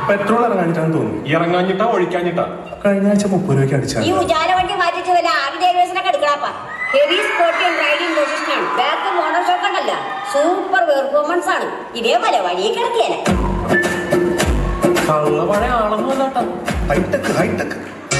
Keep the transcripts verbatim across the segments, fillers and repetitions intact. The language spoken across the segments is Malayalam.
പെട്രോൾ ഇറങ്ങാഞ്ഞിട്ടാന്ന് തോന്നുന്നു. ഇറങ്ങാഞ്ഞിട്ടാ ഒഴിക്കാഞ്ഞിട്ടാ? കഴിഞ്ഞ ആഴ്ച മുപ്പത് രൂപയ്ക്ക് അടിച്ചാൽ ഈ ഉജാല വണ്ടി മാറ്റിച്ച് വല്ല ആറ് ഡേവേഴ്സിനൊക്കെ എടുക്കണപ്പാ. ഹെവി സ്പോർട്ടി റൈഡിംഗ് പൊസിഷനാണ്. ബാക്ക് മോണോ ഷോക്ക് ഉണ്ടല്ല, സൂപ്പർ പെർഫോമൻസ് ആണ്. ഇതേപോലെ വഴിയെ കിടത്തിയല്ല. കള്ള പഴയ ആളൊന്നും അല്ലാട്ടാ. Hi tech hi tech.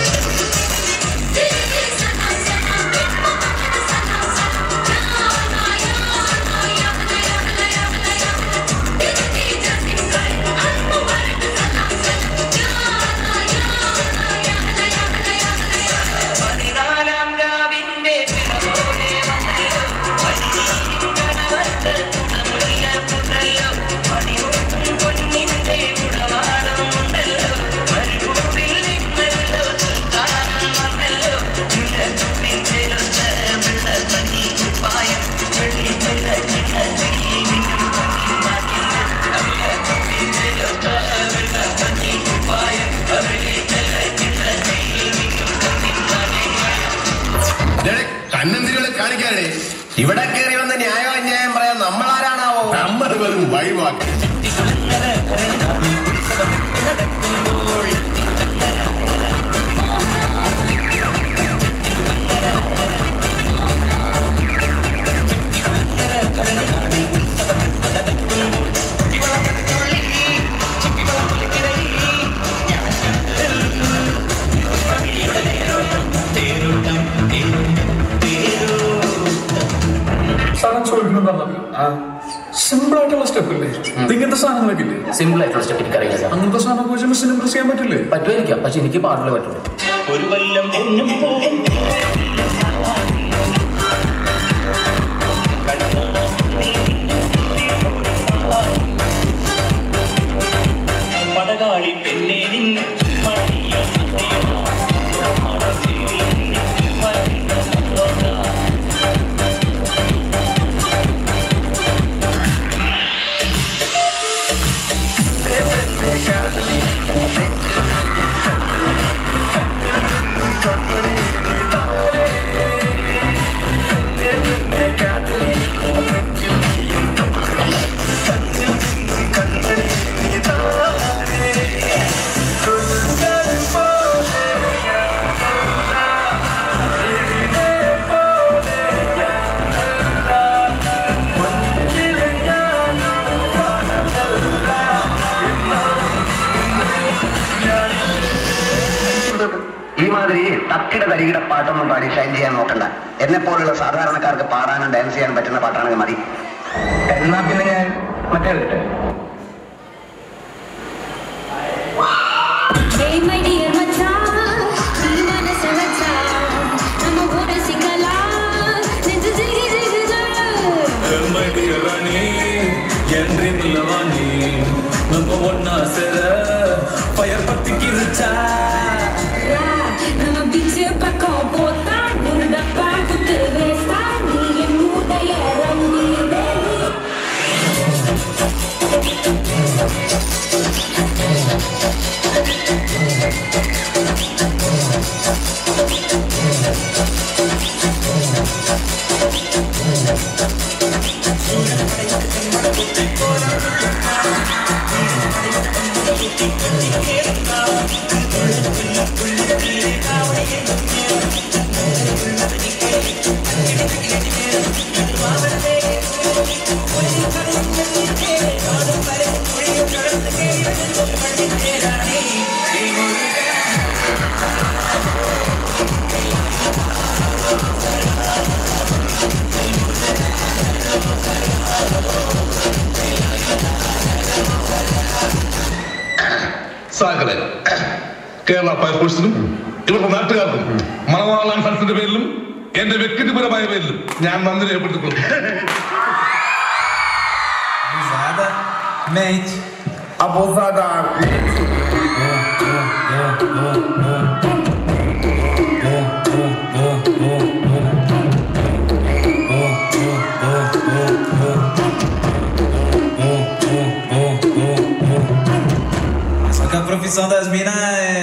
കണ്ണന്തിരികളെ കാണിക്കാനേ ഇവിടെ കയറി വന്ന ന്യായോ അന്യായം പറയാൻ നമ്മളാരാണാവോ? നമ്മൾ വെറും വഴിവാക്കി. സിമ്പിൾ ആയിട്ടുള്ള സ്റ്റെപ്പ് ഇല്ലേ? ഇങ്ങനത്തെ സാധനങ്ങളൊക്കെ ഇല്ലേ? സിമ്പിൾ ആയിട്ടുള്ള സ്റ്റെപ്പ് എനിക്ക് അറിയില്ല. അങ്ങനത്തെ സാധനം ചോദിച്ചാൽ ഇംപ്രസ് ചെയ്യാൻ പറ്റില്ലേ? പറ്റുമായിരിക്കാം, പക്ഷെ എനിക്ക് പാടില്ല പറ്റുള്ളൂ. ഒരു കൊല്ലം പടകാളി പെണ്ണേ നിന്നെ ഈ മാതിരി തക്കിട തരികിട പാട്ടൊന്നും പാടി ഷൈൻ ചെയ്യാൻ നോക്കണ്ട. എന്നെ പോലുള്ള സാധാരണക്കാർക്ക് പാടാനും ഡാൻസ് ചെയ്യാൻ പറ്റുന്ന പാട്ടാണെങ്കിൽ മതി. എന്നാ പിന്നെ ഞാൻ മറ്റേ കേട്ടെ. സാക്കളെ കേരള ഫയർഫോഴ്സിനും ഇവരുടെ നാട്ടുകാർക്കും മണവാളാൻ ഫണ്ട്സിന്റെ പേരിലും എന്റെ വ്യക്തിപരമായ പേരിലും ഞാൻ നന്ദി രേഖപ്പെടുത്തിക്കൊള്ളുന്നു. A profissão das minas é